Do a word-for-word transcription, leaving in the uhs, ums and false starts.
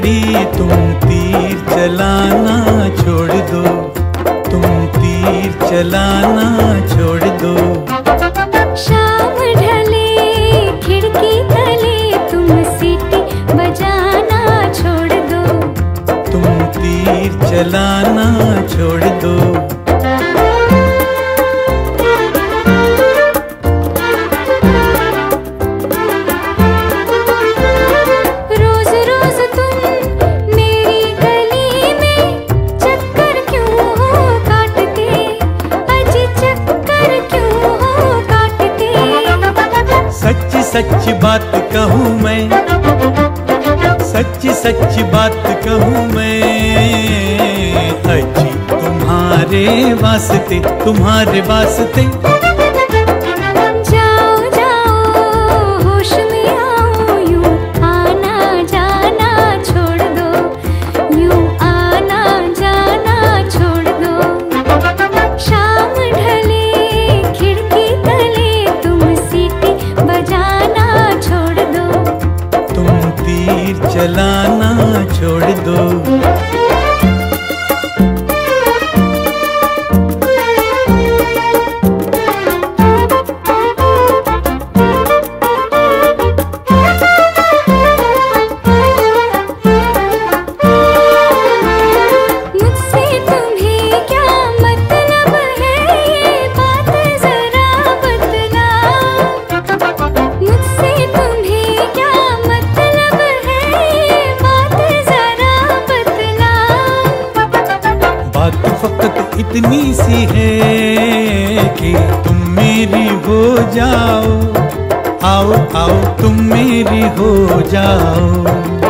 घड़ी तुम तीर चलाना छोड़ दो, तुम तीर चलाना छोड़ दो। शाम ढले खिड़की तले तुम सीटी बजाना छोड़ दो, तुम तीर चलाना छोड़ दो। रोज रोज तुम मेरी गली में चक्कर क्यों हो काटते, अजी चक्कर क्यों हो काटते। सच्ची सच्ची बात कहूँ मैं, सच्ची सच्ची बात कहूँ मैं, अजी तुम्हारे वास्ते, तुम्हारे वास्ते। जाओ जाओ होश में आओ, यूं आना जाना छोड़ दो, यूं आना जाना छोड़ दो। शाम ढले खिड़की तले तुम सीटी बजाना छोड़ दो, तुम तीर चलाना छोड़ दो। मुझसे तुम्हें क्या मतलब है, ये बात जरा बतलाओ। मुझसे तुम्हें क्या मतलब है, ये बात जरा बतलाओ। बात फकत इतनी सी है कि तुम मेरी हो जाओ, आओ आओ तुम मेरी हो जाओ।